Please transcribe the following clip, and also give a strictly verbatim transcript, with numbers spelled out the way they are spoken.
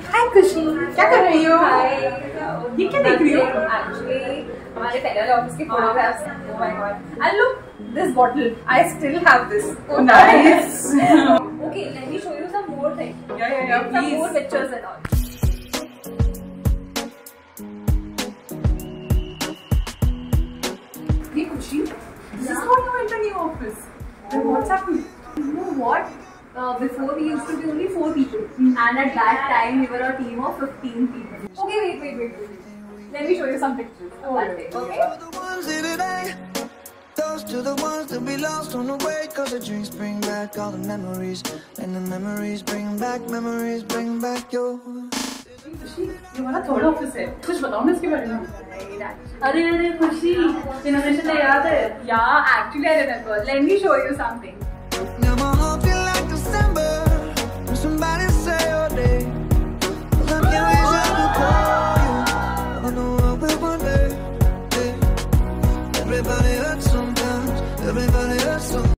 हाय खुशी, क्या कर रही हो? हाय, ये क्या देख रही हो? एक्चुअली हमारे पहले ऑफिस के photographs. Oh my god, and look this bottle, I still have this. Oh, nice. Okay, let me show you some more things. Yeah, yeah, yeah, Some please. more pictures and all. Hey खुशी, this is not your interview office. Then what's happening? You know what? Uh, before we used to be only four people, and at that time we were a team of fifteen people. Okay, wait, wait, wait, wait. Let me show you some pictures of that day. Okay. Toast to the ones that we lost on the way, cause the drinks bring back all the memories, and the memories bring back, memories bring back your... खुशी, ये हमारा third office है। कुछ बताओ ना इसके बारे में। अरे अरे खुशी, इनोवेशन डे याद है? Yeah, actually I remember. Let me show you something. Now my heart feel like December when somebody say your name, cause I can't reach out to call you. I know I will one day, yeah. Everybody hurts sometimes, everybody hurts sometimes.